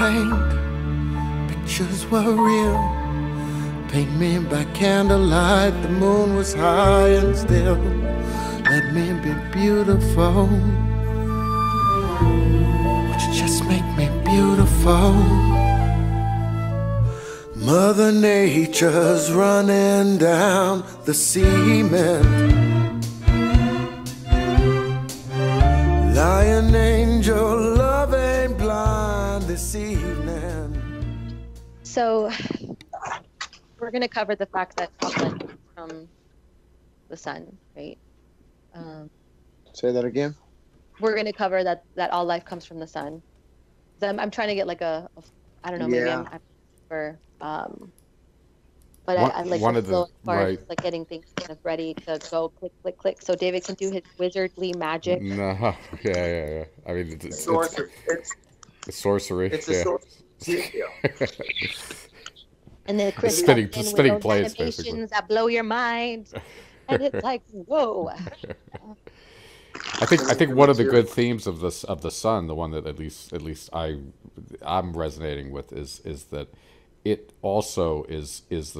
paint, pictures were real. Paint me by candlelight, the moon was high and still. Let me be beautiful. Would you just make me beautiful? Mother Nature's running down the cement. Lion angel, love ain't blind this evening. So we're going to cover the fact that all life comes from the sun, right? Say that again. We're going to cover that all life comes from the sun. I'm trying to get like a I don't know, maybe I'm for but I like one the of the flow as far right. as like getting things kind of ready to go, click, click, click. So David can do his wizardly magic. No, yeah. I mean, it's sorcery. It's sorcery. It's a sorcery. And then Chris spinning plates, animations basically, that blow your mind, and it's like, whoa. I think one of the good themes of the sun, the one that at least I'm resonating with is that it also is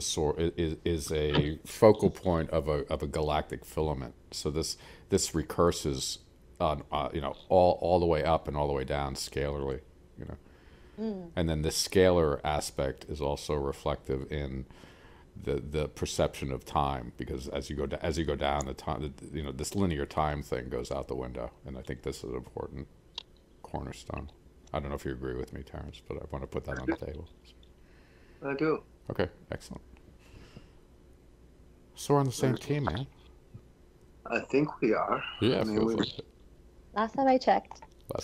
a focal point of a galactic filament. So this recurses on all the way up and all the way down scalarly, and then the scalar aspect is also reflective in the perception of time, because as you go down the time, this linear time thing goes out the window, and I think this is an important cornerstone. I don't know if you agree with me, Terrence, but I want to put that on the table. I do. Okay, excellent. So we're on the same team, man. I think we are. Yeah, I mean, Last time I checked.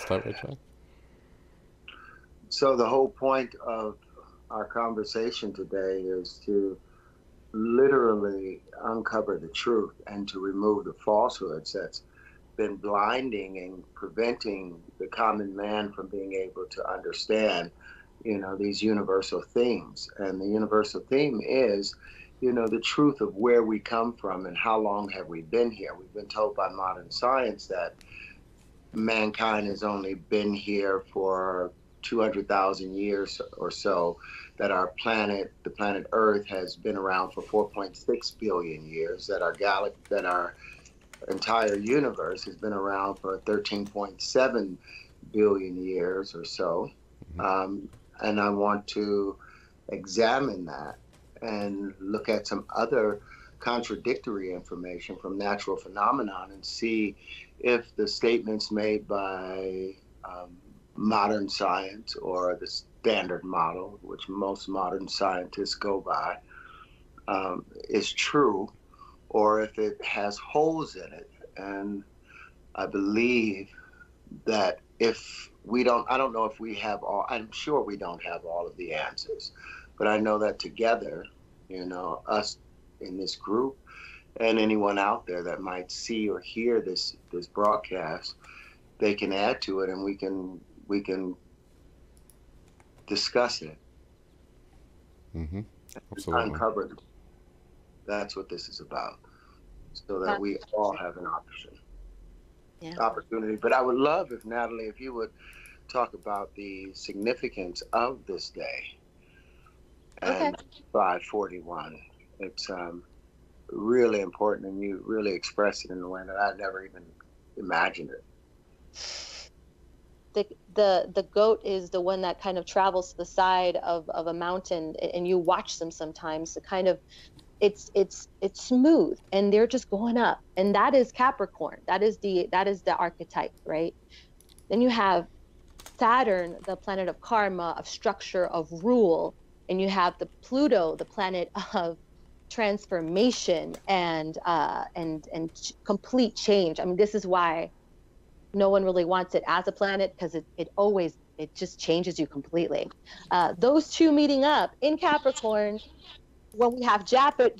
So the whole point of our conversation today is to literally uncover the truth and to remove the falsehoods that's been blinding and preventing the common man from being able to understand, these universal themes. And the universal theme is, the truth of where we come from and how long have we been here. We've been told by modern science that mankind has only been here for 200,000 years or so, that our planet, the planet Earth, has been around for 4.6 billion years, that our entire universe has been around for 13.7 billion years or so. And I want to examine that and look at some other contradictory information from natural phenomenon and see if the statements made by modern science, or the standard model, which most modern scientists go by, is true, or if it has holes in it. And I believe that I don't know if we have all, I'm sure we don't have all of the answers, but I know that together, us in this group and anyone out there that might see or hear this broadcast, they can add to it, and we can discuss it. Absolutely. Uncover. That's what this is about, so that we all have an opportunity. But I would love if, Natalie, if you would talk about the significance of this day and 541. It's really important, and you really express it in a way that I never even imagined it. The goat is the one that kind of travels to the side of a mountain, and you watch them sometimes. The kind of it's smooth, and they're just going up, and that is Capricorn. That is the archetype, right? Then you have Saturn, the planet of karma, of structure, of rule, and you have the Pluto, the planet of transformation and complete change. I mean, this is why no one really wants it as a planet, because it just changes you completely. Those two meeting up in Capricorn, when we have Jupiter,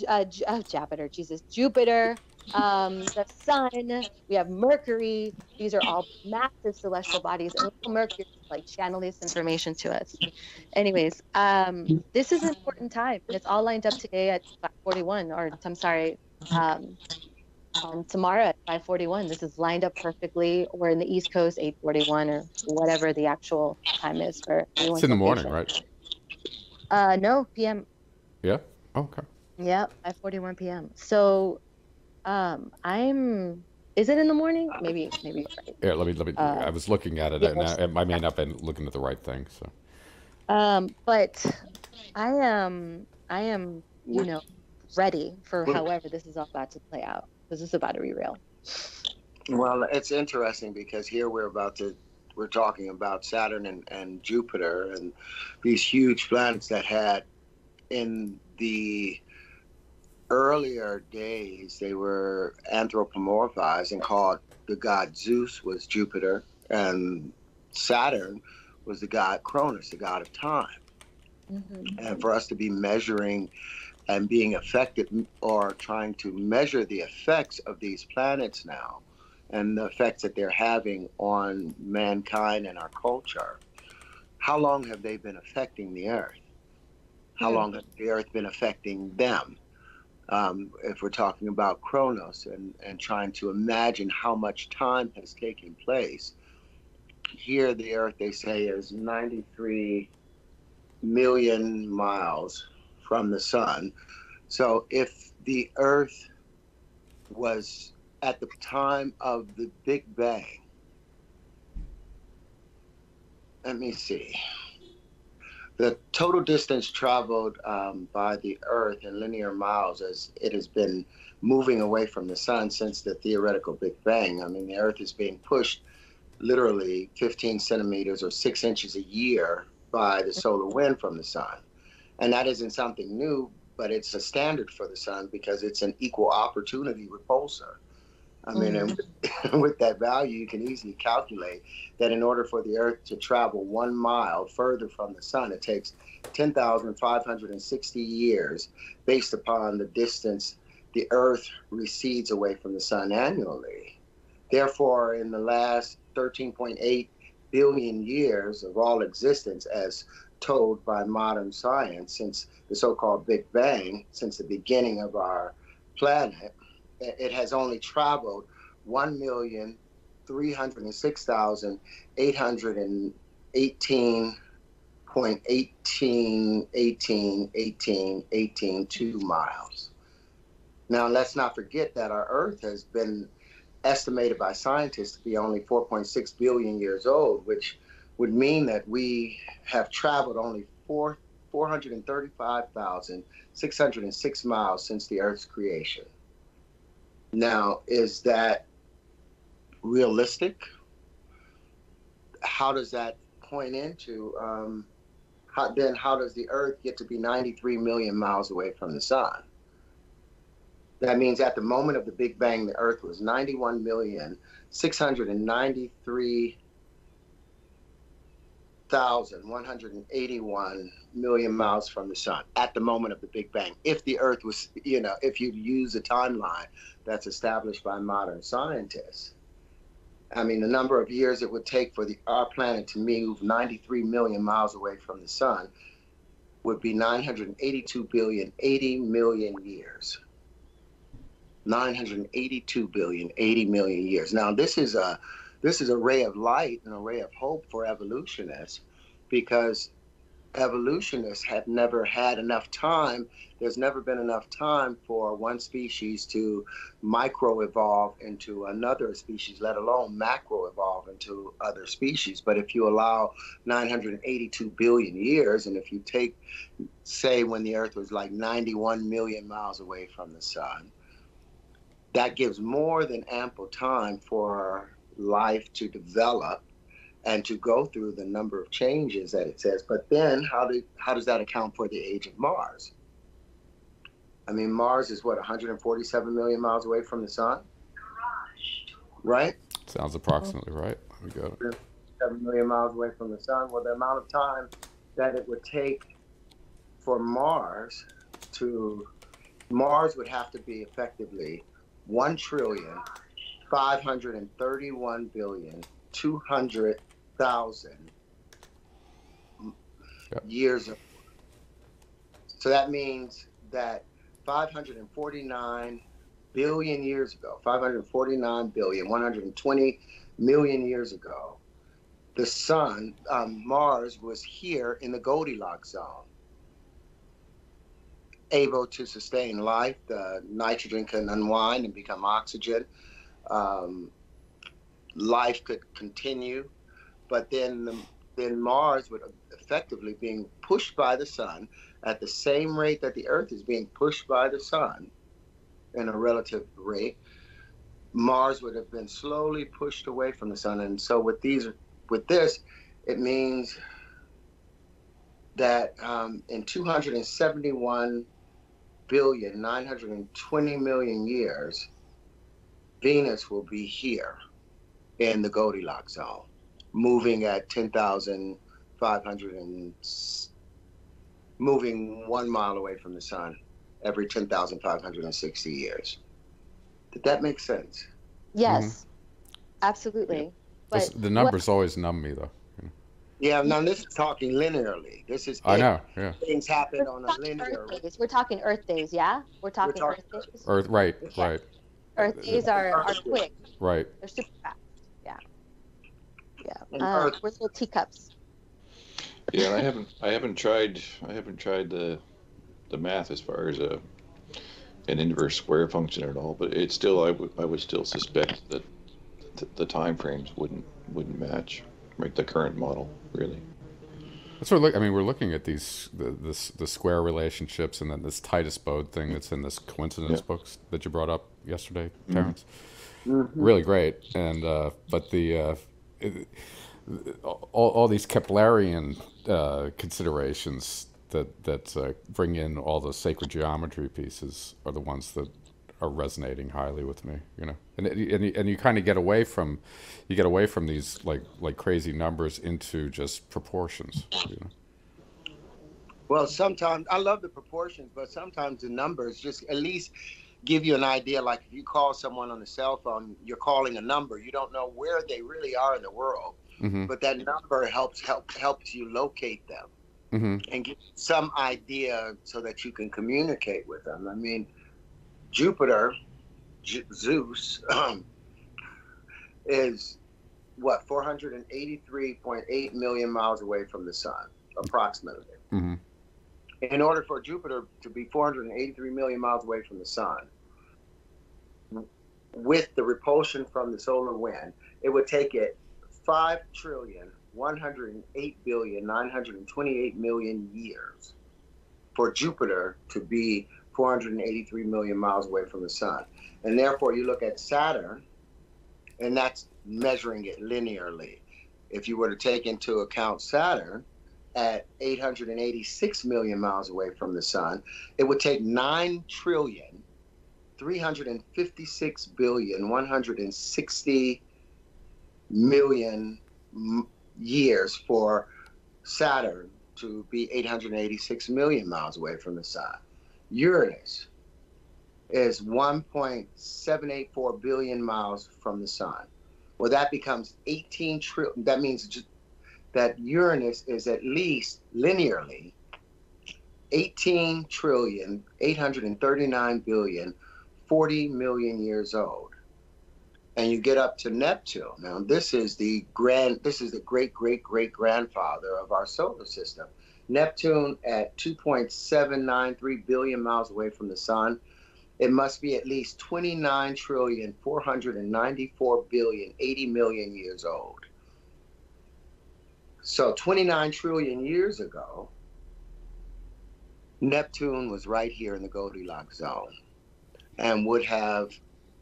the sun, we have Mercury. These are all massive celestial bodies, and Mercury is like channeling this information to us. Anyways, this is an important time, and it's all lined up today at 5:41, or I'm sorry, tomorrow at 5:41. This is lined up perfectly. We're in the East Coast, 8:41 or whatever the actual time is for It's everyone's in the morning, location. right? No, PM. Yeah. Oh, okay. Yeah, 5:41 p.m. So, I'm. Is it in the morning? Maybe you're right. Yeah. Let me. I was looking at it, Yeah. and I may not have been looking at the right thing. So. But I am, ready for however this is all about to play out. This is about to be real. Well, it's interesting because here we're talking about Saturn and Jupiter and these huge planets that had in the earlier days, they were anthropomorphized and called the god Zeus was Jupiter, and Saturn was the god Cronus, the god of time. Mm-hmm. And for us to be measuring and being affected or trying to measure the effects of these planets now and the effects that they're having on mankind and our culture, how long have they been affecting the earth? How long has the earth been affecting them? If we're talking about Chronos and trying to imagine how much time has taken place, here the earth, they say, is 93 million miles from the sun. So if the earth was at the time of the Big Bang, let me see. The total distance traveled by the Earth in linear miles as it has been moving away from the sun since the theoretical Big Bang. I mean, the Earth is being pushed literally 15 centimeters or 6 inches a year by the solar wind from the sun. And that isn't something new, but it's a standard for the sun because it's an equal opportunity repulsor. I mean, and with that value, you can easily calculate that in order for the Earth to travel 1 mile further from the sun, it takes 10,560 years based upon the distance the Earth recedes away from the sun annually. Therefore, in the last 13.8 billion years of all existence, as told by modern science, since the so-called Big Bang, since the beginning of our planet, it has only traveled 1,306,818.18 miles. Now, let's not forget that our Earth has been estimated by scientists to be only 4.6 billion years old, which would mean that we have traveled only 435,606 miles since the Earth's creation. Now, is that realistic? How does that point into, how does the Earth get to be 93 million miles away from the sun? That means at the moment of the Big Bang, the Earth was 91,693,181 million miles from the sun at the moment of the Big Bang. If the Earth was, if you use a timeline that's established by modern scientists, I mean, the number of years it would take for our planet to move 93 million miles away from the sun would be 982 billion, 80 million years. 982 billion, 80 million years. Now, this is a ray of light and a ray of hope for evolutionists, because evolutionists have never had enough time. There's never been enough time for one species to micro-evolve into another species, let alone macro-evolve into other species. But if you allow 982 billion years, and if you take, say, when the Earth was like 91 million miles away from the sun, that gives more than ample time for life to develop and to go through the number of changes that it says. But then how does that account for the age of Mars? I mean, Mars is what, 147 million miles away from the sun? Right? Sounds approximately right. We got it. 7 million miles away from the sun. Well, the amount of time that it would take for Mars would have to be effectively 1,531,200,000 years of. So that means that 549 billion years ago, 549 billion, 120 million years ago, the sun, Mars was here in the Goldilocks zone, able to sustain life. The nitrogen can unwind and become oxygen. Life could continue, but then Mars would effectively being pushed by the sun at the same rate that the Earth is being pushed by the sun in a relative rate. Mars would have been slowly pushed away from the sun, and so with this, it means that in 271 billion 920 million years, Venus will be here in the Goldilocks zone, moving at 10,500 and moving 1 mile away from the sun every 10,560 years. Did that make sense? Yes, absolutely. But the numbers always numb me, though. Yeah, now this is talking linearly. This is I know, yeah. Things happen on a linear. We're talking Earth days, yeah? We're talking Earth days. Earth, right, Yeah. right. Earth days are quick. Right. They're super fast. Yeah. And Yeah. Earth- We're little teacups. Yeah, and I haven't tried the math as far as an inverse square function at all, but it's still I would still suspect that the time frames wouldn't match like the current model, really. That's what we're looking at the square relationships, and then this Titus Bode thing that's in this coincidence books that you brought up yesterday, Terrence. Mm-hmm. Really great, and but all these Keplerian considerations that bring in all the sacred geometry pieces are the ones that are resonating highly with me, and you kind of get away from these like crazy numbers into just proportions, Well, sometimes I love the proportions, but sometimes the numbers just at least give you an idea. Like if you call someone on the cell phone, you're calling a number. You don't know where they really are in the world, but that number helps you locate them and give some idea so that you can communicate with them. I mean, Jupiter, Zeus, is what, 483.8 million miles away from the sun, approximately. In order for Jupiter to be 483 million miles away from the sun, with the repulsion from the solar wind, it would take it 5,108,928 million years for Jupiter to be 483 million miles away from the sun. And therefore, you look at Saturn, and that's measuring it linearly. If you were to take into account Saturn at 886 million miles away from the sun, it would take 9,356,160 million years for Saturn to be 886 million miles away from the sun. Uranus is 1.784 billion miles from the sun. Well, that becomes 18 trillion. That means that Uranus is at least linearly 18 trillion, 839 billion, 40 million years old. And you get up to Neptune. Now, this is the great grandfather of our solar system. Neptune at 2.793 billion miles away from the sun. It must be at least 29 trillion, 494 billion, 80 million years old. So 29 trillion years ago, Neptune was right here in the Goldilocks zone and would have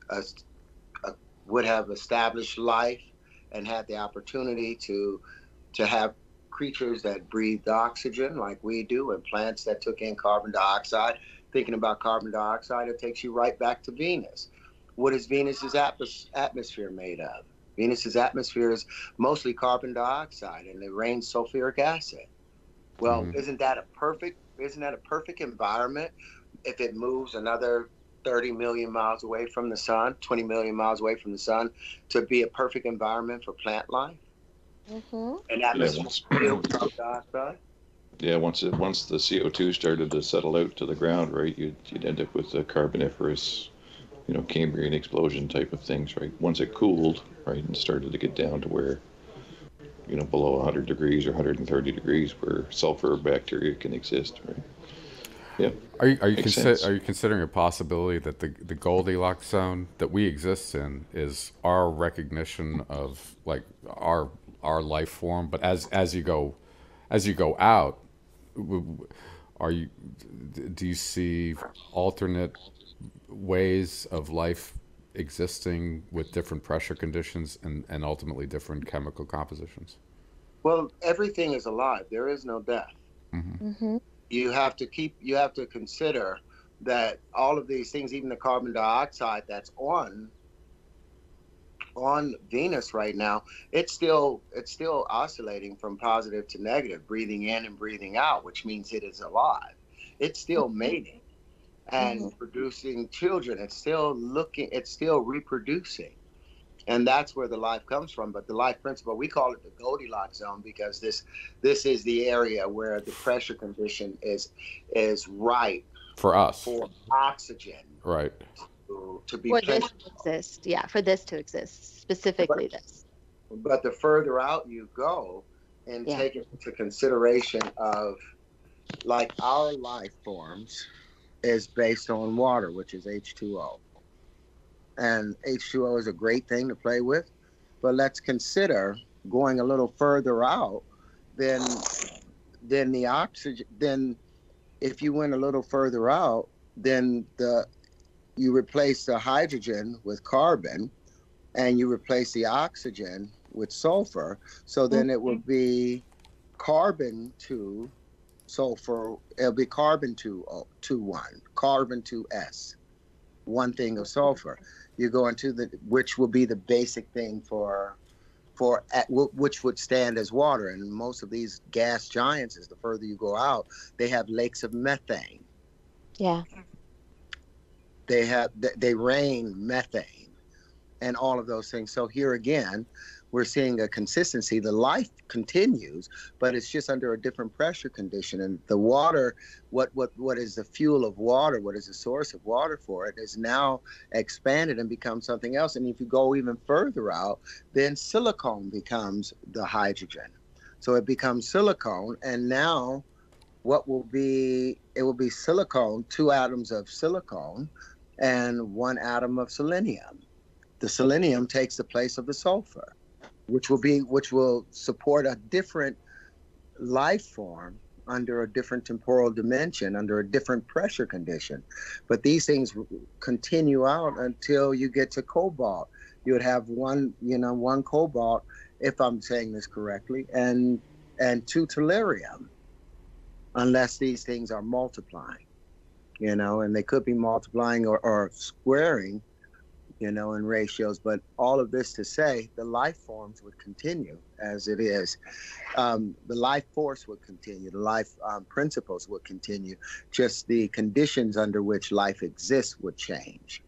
established life and had the opportunity to have creatures that breathed oxygen like we do, and plants that took in carbon dioxide. Thinking about carbon dioxide, it takes you right back to Venus. What is Venus's atmosphere made of? Venus's atmosphere is mostly carbon dioxide, and it rains sulfuric acid. Well, isn't that a perfect environment if it moves another 30 million miles away from the sun, 20 million miles away from the sun, to be a perfect environment for plant life? And atmosphere with carbon dioxide? Yeah, once the CO2 started to settle out to the ground, right, you'd end up with a carboniferous Cambrian explosion type of things, right? Once it cooled, right, and started to get down to where, below 100 degrees or 130 degrees, where sulfur bacteria can exist, right? Yeah. Are you Makes sense. considering a possibility that the Goldilocks zone that we exist in is our recognition of like our life form, but as you go out, do you see alternate ways of life existing with different pressure conditions and ultimately different chemical compositions? Well, everything is alive. There is no death. Mm-hmm. You have to consider that all of these things, even the carbon dioxide that's on Venus right now, it's still oscillating from positive to negative, breathing in and breathing out, which means it is alive. It's still mating and producing children. It's still reproducing. And that's where the life comes from. But the life principle, we call it the Goldilocks zone because this is the area where the pressure condition is right for us, for oxygen, right, to be for this to exist. Yeah, for this to exist, specifically this. But the further out you go and take into consideration of like our life forms is based on water, which is H2O. And H2O is a great thing to play with, but let's consider going a little further out than the oxygen. Then, if you went a little further out, then you replace the hydrogen with carbon, and you replace the oxygen with sulfur. So then it will be carbon to sulfur. It'll be carbon to 1, carbon to S, one thing of sulfur. You go into which will be the basic thing for which would stand as water. And most of these gas giants, as the further you go out, they have lakes of methane. Yeah. They rain methane and all of those things. So here again, we're seeing a consistency. The life continues, but it's just under a different pressure condition. And the water, what is the fuel of water? What is the source of water for it is now expanded and becomes something else. And if you go even further out, then silicone becomes the hydrogen. So it becomes silicone, and now it will be silicone, 2 atoms of silicone and 1 atom of selenium. The selenium takes the place of the sulfur, which will support a different life form under a different temporal dimension, under a different pressure condition. But these things continue out until you get to cobalt. You would have one cobalt, if I'm saying this correctly, and 2 tellurium, unless these things are multiplying, and they could be multiplying or squaring, in ratios. But all of this to say, the life forms would continue as it is. The life force would continue. The life principles would continue. Just the conditions under which life exists would change.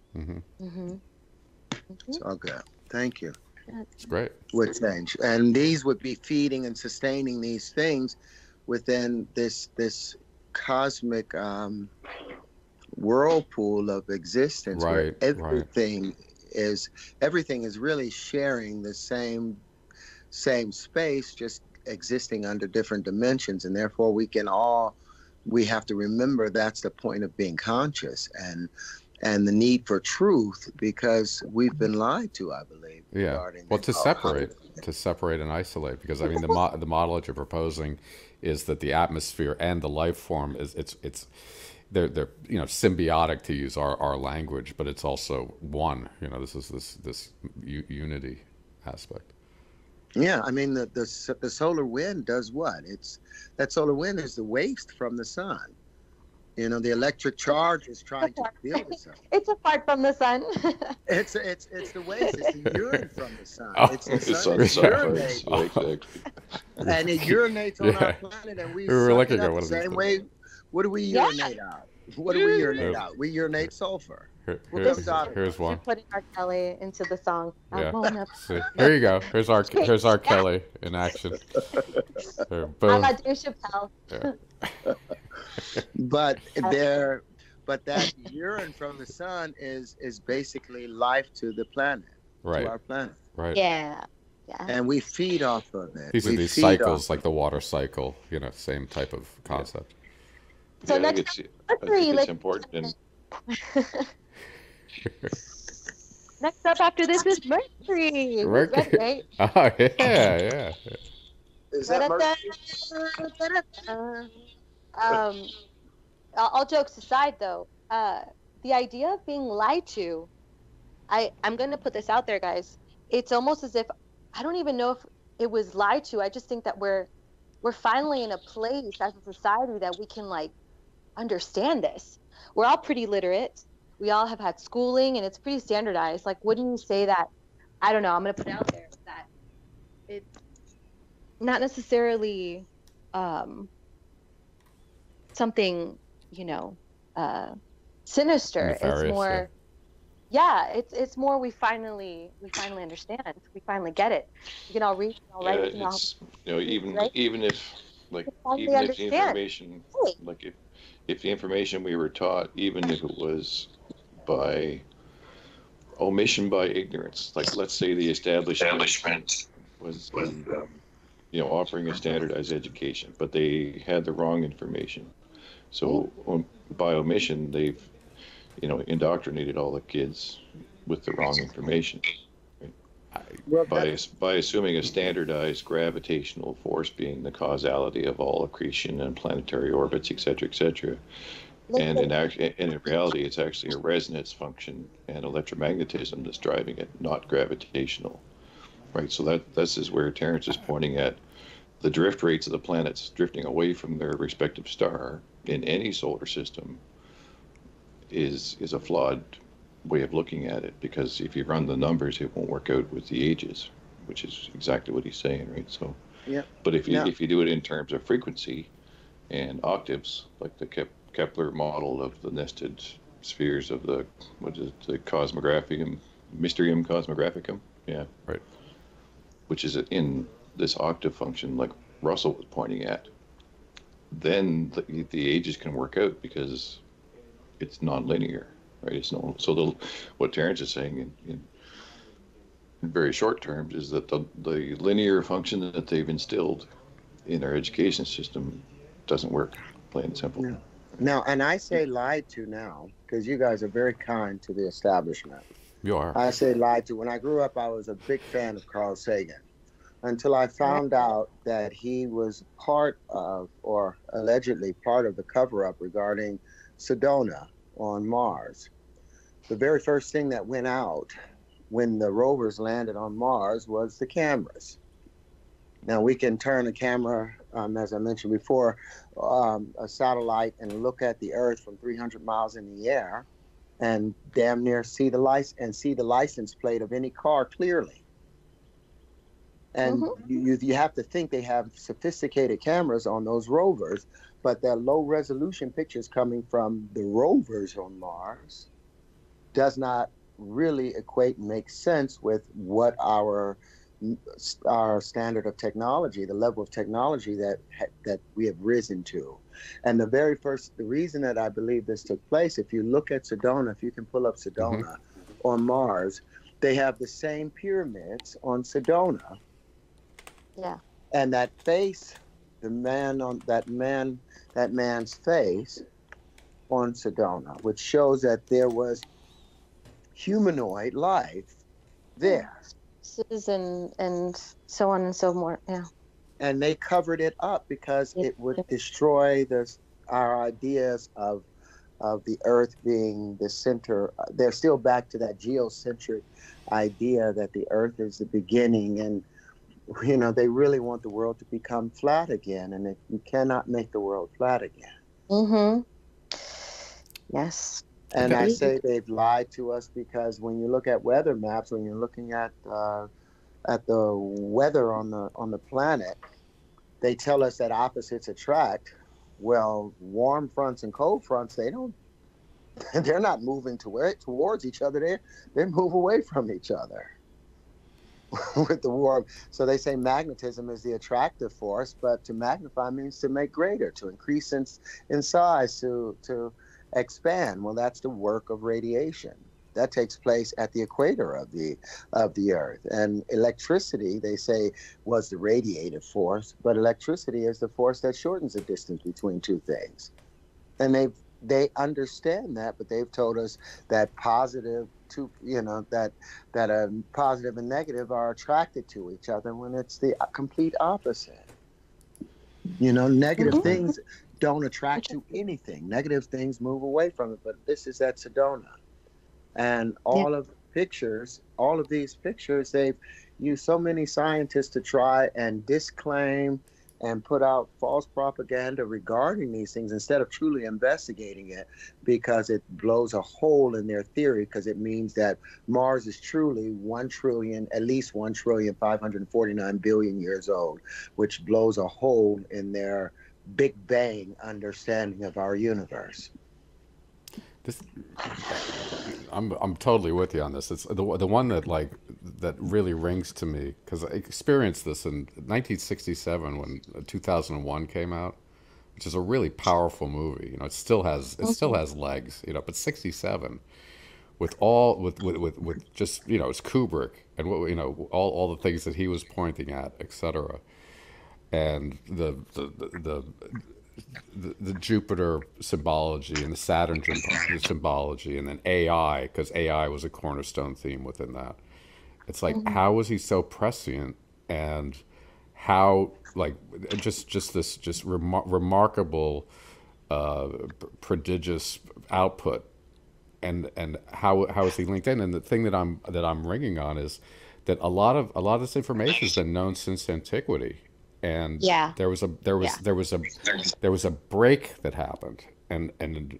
It's all good. Thank you. It's great. Would change. And these would be feeding and sustaining these things within this cosmic whirlpool of existence, right, where everything is really sharing the same space, just existing under different dimensions. And therefore we have to remember that's the point of being conscious and the need for truth, because we've been lied to, I believe. Yeah. Well, to separate and isolate, because I mean the model that you're proposing is that the atmosphere and the life form they're symbiotic, to use our language, but it's also one. This is this unity aspect. Yeah, I mean the solar wind does what? That solar wind is the waste from the sun. The electric charge is trying to build the sun. It's apart from the sun. It's the waste. It's the urine from the sun. Oh, it's the sun that urinates. And it urinates on our planet, and we were looking at the same way. What do we urinate out? What do we urinate out? We urinate sulfur. Here's one. You're putting R. Kelly into the song. Yeah. See, here you go. Here's R. Kelly in action. Boom. I'm a Dave Chappelle. But but that urine from the sun is basically life to the planet, Right. to our planet. Right. Yeah. Yeah. And we feed off of it. These are We these feed cycles, off like of the water cycle, same type of concept. So Yeah, I think next it's, up, I think it's let's- important. Next up after this is Mercury. Who's Mercury. ready, right? Oh, yeah. Is that Mercury? Da-da-da. All jokes aside, though, the idea of being lied to, I'm going to put this out there, guys. It's almost as if I don't even know if it was lied to. I just think that we're finally in a place as a society that we can like understand this. We're all pretty literate. We all have had schooling, and it's pretty standardized. Like, wouldn't you say that? I don't know. I'm going to put it out there that it's not necessarily something, sinister. Nefarious, it's more, it's more. We finally understand. We finally get it. We can all read, we can all write, we can all, It's, even right? even if like finally even if the understand. information Right. like if the information we were taught, even if it was by omission, by ignorance, like let's say the establishment was offering a standardized education, but they had the wrong information. So by omission, they've indoctrinated all the kids with the wrong information. Well, By assuming a standardized gravitational force being the causality of all accretion and planetary orbits, et cetera, and in reality, it's actually a resonance function and electromagnetism that's driving it, not gravitational, right? So this is where Terence is pointing at the drift rates of the planets drifting away from their respective star in any solar system is a flawed way of looking at it, because if you run the numbers, it won't work out with the ages, which is exactly what he's saying, right? So, yeah. But if you do it in terms of frequency and octaves, like the Kepler model of the nested spheres of the cosmographium, Mysterium Cosmographicum, Right. which is in this octave function, like Russell was pointing at, then the ages can work out because it's nonlinear. Right. So what Terence is saying in very short terms is that the linear function that they've instilled in our education system doesn't work, plain and simple. No. Now, and I say lied to now because you guys are very kind to the establishment. You are. I say lied to. When I grew up, I was a big fan of Carl Sagan until I found out that he was part of, or allegedly part of, the cover-up regarding Sedona on Mars. The very first thing that went out when the rovers landed on Mars was the cameras. Now we can turn a camera, as I mentioned before, a satellite, and look at the Earth from 300 miles in the air, and damn near see the license plate of any car clearly. And you have to think they have sophisticated cameras on those rovers, but their low resolution pictures coming from the rovers on Mars does not really equate and make sense with what our standard of technology, the level of technology that we have risen to. And the reason that I believe this took place, if you look at Sedona, if you can pull up Sedona on Mars, they have the same pyramids on Sedona. Yeah. And that face, that man's face on Sedona, which shows that there was humanoid life there. And so on and so more. Yeah. And they covered it up because it would destroy our ideas of the Earth being the center. They're still back to that geocentric idea that the Earth is the beginning, and they really want the world to become flat again, and you cannot make the world flat again. Yes. And I say they've lied to us because when you look at weather maps, when you're looking at the weather on the planet, they tell us that opposites attract. Well, warm fronts and cold fronts, they're not moving towards each other. They move away from each other with the warm. So they say magnetism is the attractive force, but to magnify means to make greater, to increase in size, expand. Well, that's the work of radiation. That takes place at the equator of the Earth. And electricity, they say, was the radiative force, but electricity is the force that shortens the distance between two things. And they understand that, but they've told us that positive two, that a positive and negative are attracted to each other when it's the complete opposite. Negative things don't attract to anything. Negative things move away from it, but this is at Sedona. And all of these pictures, they've used so many scientists to try and disclaim and put out false propaganda regarding these things instead of truly investigating it, because it blows a hole in their theory, because it means that Mars is truly at least 1,549 billion years old, which blows a hole in their Big Bang understanding of our universe. I'm totally with you on this. It's the one that really rings to me, because I experienced this in 1967 when 2001 came out, which is a really powerful movie. It still has legs. But 67 with just it's Kubrick and all the things that he was pointing at, etc. And the Jupiter symbology and the Saturn symbology, and then AI, because AI was a cornerstone theme within that. It's like, how was he so prescient, and how just remarkable, prodigious output, and how is he linked in? And the thing that I'm ringing on is that a lot of this information has been known since antiquity. And there was a break that happened, and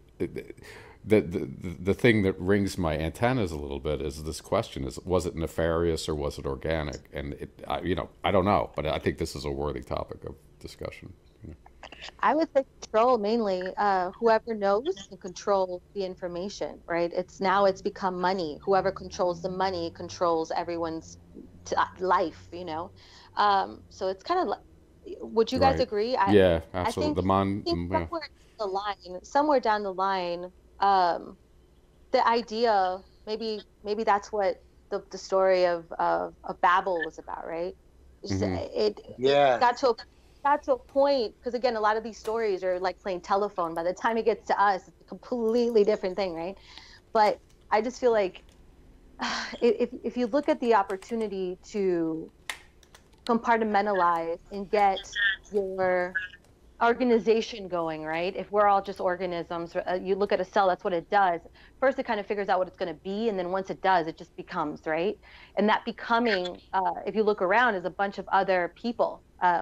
the thing that rings my antennas a little bit is this question: was it nefarious or was it organic? And I don't know, but I think this is a worthy topic of discussion. I would say control mainly. Whoever knows can control the information, right? It's become money. Whoever controls the money controls everyone's life. So it's kind of. Would you guys agree? Yeah, absolutely. I think somewhere down the line, the idea, maybe that's what the story of Babel was about, right? It got to a point, because again, a lot of these stories are like playing telephone. By the time it gets to us, it's a completely different thing, right? But I just feel like if you look at the opportunity to compartmentalize and get your organization going, right? If we're all just organisms, you look at a cell, that's what it does. First, it kind of figures out what it's going to be, and then once it does, it just becomes, right? And that becoming, if you look around, is a bunch of other people.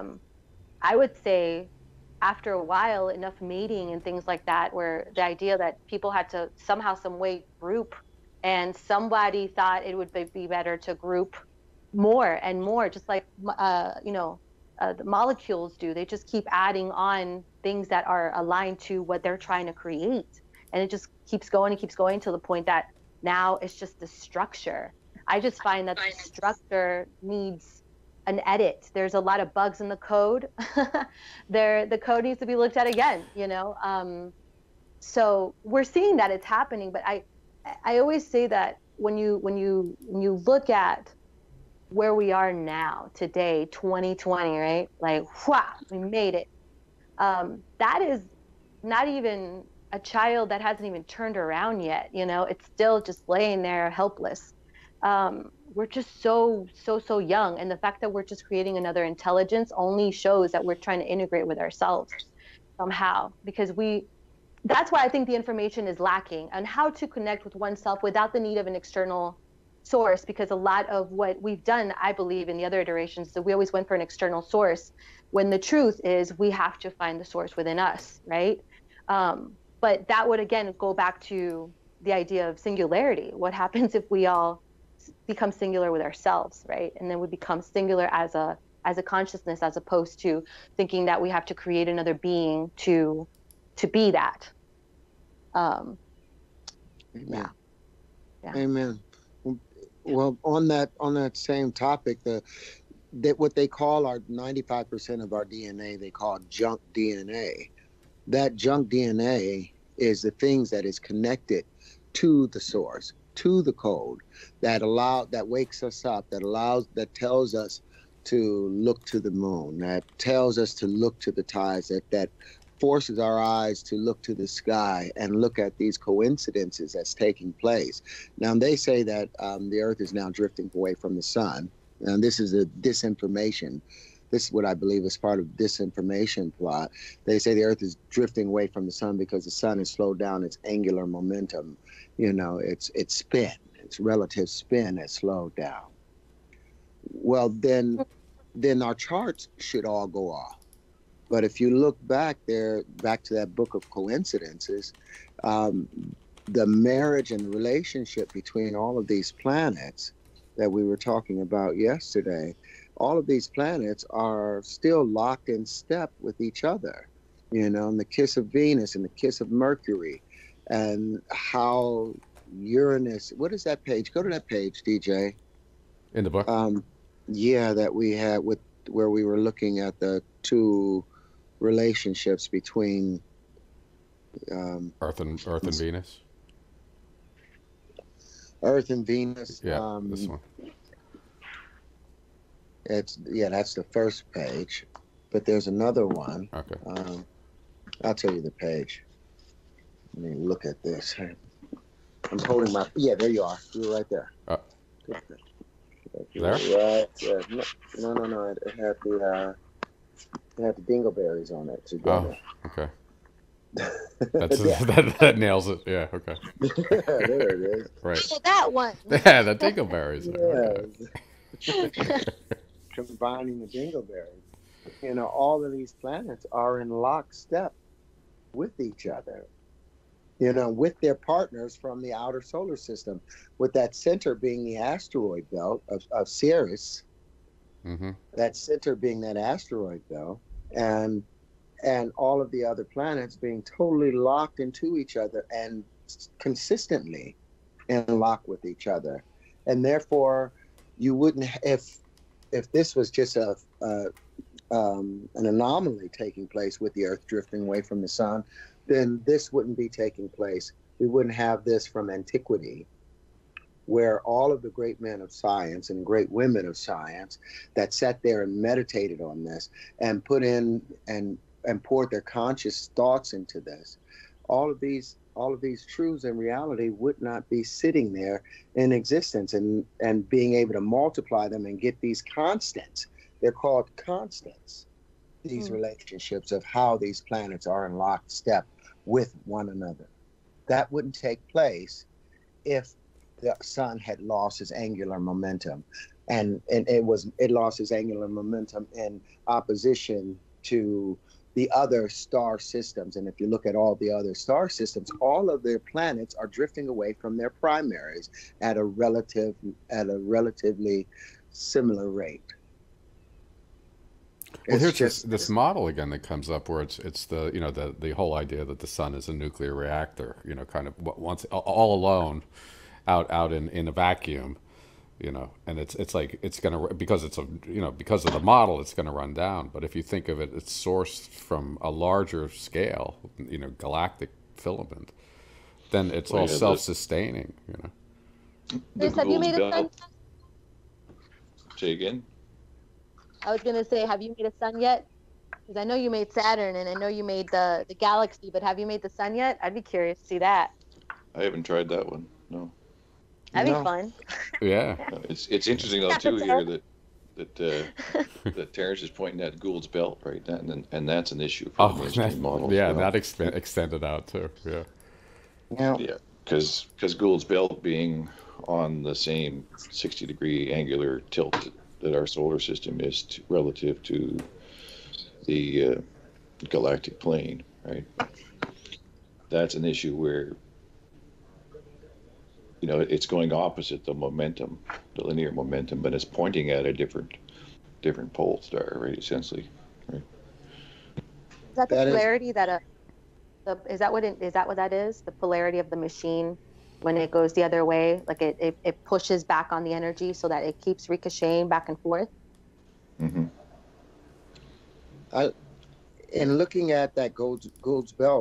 I would say after a while, enough mating and things like that, where the idea that people had to somehow, some way group, and somebody thought it would be better to group more and more, just like the molecules do. They just keep adding on things that are aligned to what they're trying to create, and it just keeps going to the point that now it's just the structure. I just find that the structure needs an edit. There's a lot of bugs in the code. The code needs to be looked at again, so we're seeing that it's happening. But I always say that when you look at where we are now, today, 2020, right? Like, wow, we made it. That is not even a child that hasn't even turned around yet. It's still just laying there helpless. We're just so young. And the fact that we're just creating another intelligence only shows that we're trying to integrate with ourselves somehow, because that's why I think the information is lacking on how to connect with oneself without the need of an external source, because a lot of what we've done, I believe, in the other iterations, that we always went for an external source, when the truth is we have to find the source within us, right? But that would again go back to the idea of singularity. What happens if we all become singular with ourselves, right? And then we become singular as a consciousness, as opposed to thinking that we have to create another being to be that. Amen. Yeah. Amen. Well, on that same topic, that what they call our 95% of our DNA, they call junk DNA. That junk DNA is the things that is connected to the source, to the code, that wakes us up, that tells us to look to the moon, that tells us to look to the tides, that forces our eyes to look to the sky and look at these coincidences that's taking place. Now, they say that the Earth is now drifting away from the sun, and this is a disinformation. This is what I believe is part of disinformation plot. They say the Earth is drifting away from the sun because the sun has slowed down its angular momentum. You know, its spin, its relative spin has slowed down. Well, then our charts should all go off. But if you look back to that book of coincidences, the marriage and relationship between all of these planets that we were talking about yesterday, all of these planets are still locked in step with each other, you know, and the kiss of Venus and the kiss of Mercury, and how Uranus, what is that page? Go to that page, DJ. In the book? Yeah, that we had where we were looking at the two relationships between Earth and Venus. Earth and Venus. Yeah, this one. That's the first page, but there's another one. Okay. I'll tell you the page. Let me look at this. I'm holding my. Yeah, there you are. You're right there. There? Right. No. It had the dingleberries on it together. Oh, okay. That nails it. Yeah. Okay. There it is. Right. Oh, that one. Yeah, the dingleberries. Yeah. Combining the dingleberries. You know, all of these planets are in lockstep with each other. You know, with their partners from the outer solar system, with that center being the asteroid belt of Sirius. Mm-hmm. That center being that asteroid belt, and all of the other planets being totally locked into each other and consistently in lock with each other. And therefore, you wouldn't, if this was just an anomaly taking place with the Earth drifting away from the sun, then this wouldn't be taking place. We wouldn't have this from antiquity, where all of the great men of science and great women of science that sat there and meditated on this and put in and poured their conscious thoughts into this, all of these truths and reality would not be sitting there in existence and being able to multiply them and get these constants. They're called constants, these relationships of how these planets are in lockstep with one another. That wouldn't take place if the sun had lost its angular momentum, and it lost its angular momentum in opposition to the other star systems. And if you look at all the other star systems, all of their planets are drifting away from their primaries at a relatively similar rate. Well, here's this model again that comes up where it's the whole idea that the sun is a nuclear reactor, you know, kind of once all alone out in a vacuum, you know, and it's like it's gonna, because it's because of the model, it's gonna run down. But if you think of it, it's sourced from a larger scale, you know, galactic filament, then it's all self-sustaining, you know. Chris, have you made a sun? Say again? I was gonna say, have you made a sun yet? Because I know you made Saturn and I know you made the galaxy, but have you made the sun yet? I'd be curious to see that. I haven't tried that one. No. That'd be fun. Yeah. It's interesting though too here that Terrence is pointing at Gould's belt, right? And that's an issue for the mainstream model. Yeah, that extended out too. Yeah. Yeah, because Gould's belt being on the same 60-degree angular tilt that our solar system is relative to the galactic plane, right? That's an issue where, you know, it's going opposite the momentum, the linear momentum, but it's pointing at a different pole star, right? Essentially, right? Is that the polarity is that what that is? The polarity of the machine when it goes the other way, like it pushes back on the energy so that it keeps ricocheting back and forth. Mm-hmm. In looking at that Gould's belt,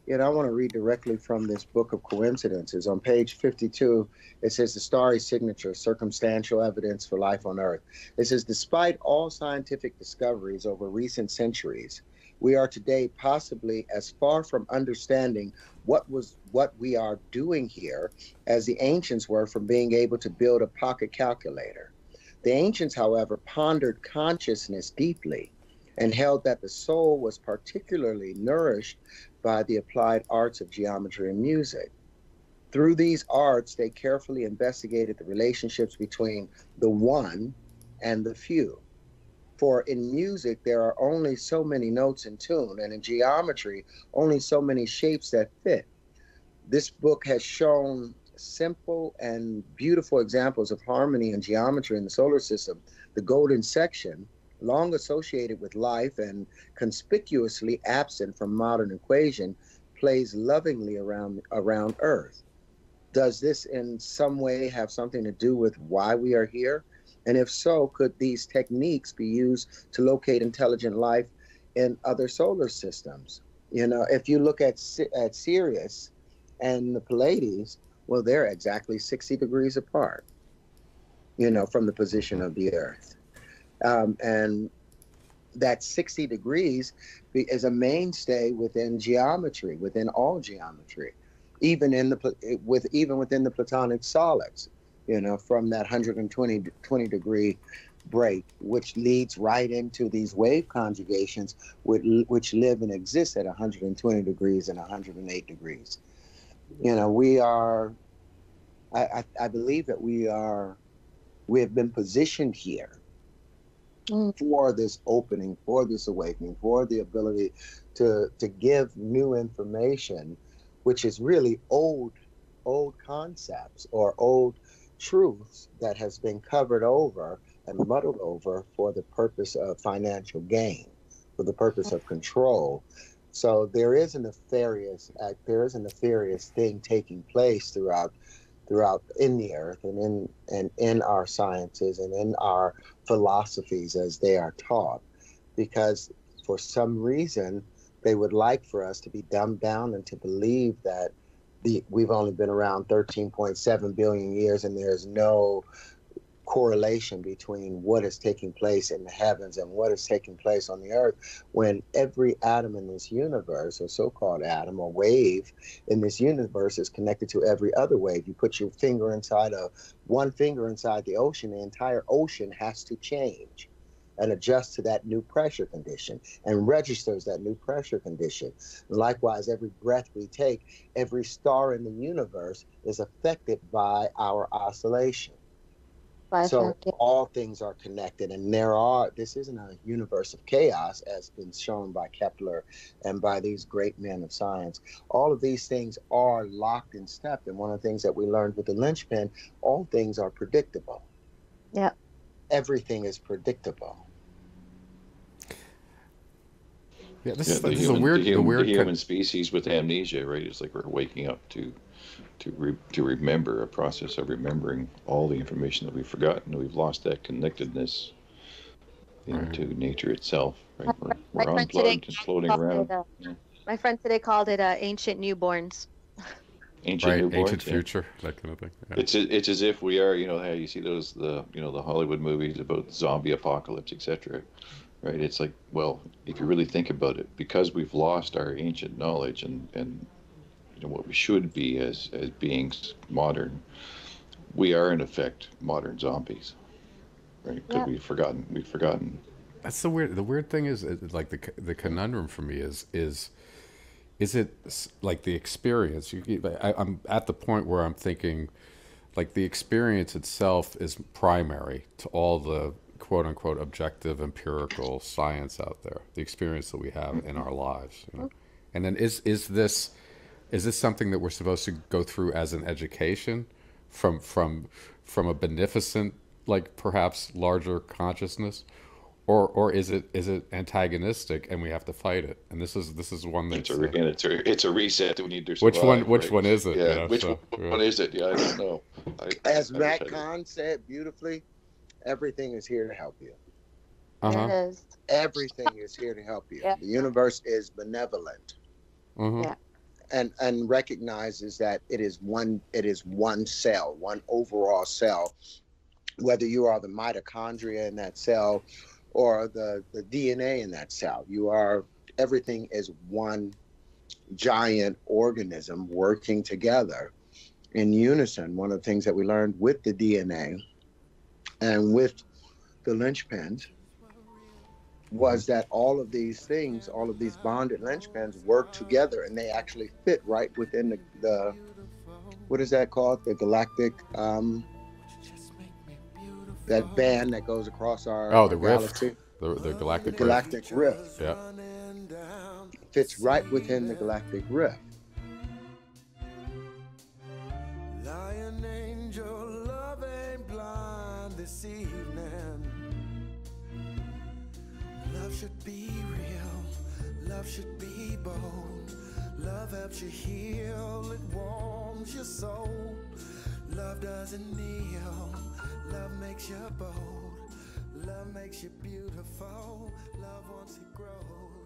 I want to read directly from this book of coincidences. On page 52, it says the starry signature, circumstantial evidence for life on Earth. It says, despite all scientific discoveries over recent centuries, we are today possibly as far from understanding what we are doing here as the ancients were from being able to build a pocket calculator. The ancients, however, pondered consciousness deeply and held that the soul was particularly nourished by the applied arts of geometry and music. Through these arts, they carefully investigated the relationships between the one and the few. For in music, there are only so many notes in tune, and in geometry, only so many shapes that fit. This book has shown simple and beautiful examples of harmony and geometry in the solar system. The golden section, long associated with life and conspicuously absent from modern equation, plays lovingly around Earth. Does this in some way have something to do with why we are here? And if so, could these techniques be used to locate intelligent life in other solar systems? If you look at Sirius and the Pleiades, well, they're exactly 60 degrees apart, from the position of the Earth. And that 60 degrees is a mainstay within geometry, within all geometry, even within the Platonic solids, from that 120 degree break, which leads right into these wave conjugations, which live and exist at 120 degrees and 108 degrees. We are, I believe that we have been positioned here for this opening, for this awakening, for the ability to give new information, which is really old concepts or old truths that has been covered over and muddled over for the purpose of financial gain, for the purpose of control. So there is a nefarious thing taking place throughout in the earth and in our sciences and in our philosophies as they are taught, because for some reason they would like for us to be dumbed down and to believe that we've only been around 13.7 billion years and there's no correlation between what is taking place in the heavens and what is taking place on the earth, when every atom in this universe, or so-called atom or wave in this universe, is connected to every other wave. You put your finger inside one finger inside the ocean, the entire ocean has to change and adjust to that new pressure condition and registers that new pressure condition. Likewise, every breath we take, every star in the universe is affected by our oscillation. So all things are connected, and this isn't a universe of chaos as been shown by Kepler and by these great men of science. All of these things are locked in step, and one of the things that we learned with the linchpin, all things are predictable. Yeah. Everything is predictable. Yeah, this is a weird the human species with amnesia, right? It's like we're waking up to remember, a process of remembering all the information that we've forgotten. We've lost that connectedness to nature itself. Right? We're unplugged and floating around. My friend today called it ancient newborns. Ancient future, that kind of thing. Yeah. It's as if we are, how you see those the Hollywood movies about zombie apocalypse, etc. Right? It's like, well, if you really think about it, because we've lost our ancient knowledge and what we should be as beings modern, we are in effect modern zombies, right? Because we've forgotten. That's the weird thing is like the conundrum for me is it like the experience? I'm at the point where I'm thinking, like, the experience itself is primary to all the quote unquote objective empirical science out there. The experience that we have in our lives, and then is this something that we're supposed to go through as an education from a beneficent, like, perhaps larger consciousness, or is it antagonistic and we have to fight it? And this is one that's it's a reset that we need to survive. Which one is it? Yeah, one is it? Yeah, I don't know. As Matt Kahn said beautifully, everything is here to help you. It is. Everything is here to help you. Yeah. The universe is benevolent. Yeah. and recognizes that it is one cell, one overall cell, whether you are the mitochondria in that cell or the DNA in that cell. Everything is one giant organism working together in unison. One of the things that we learned with the DNA and with the linchpins was that all of these things, all of these bonded linchpins work together, and they actually fit right within the what is that called? The galactic, that band that goes across our the galaxy. rift, the galactic rift. Yeah. Fits right within the galactic rift. Lion angel, love ain't blind this evening. Love should be real, love should be bold. Love helps you heal, it warms your soul. Love doesn't kneel, love makes you bold. Love makes you beautiful, love wants to grow.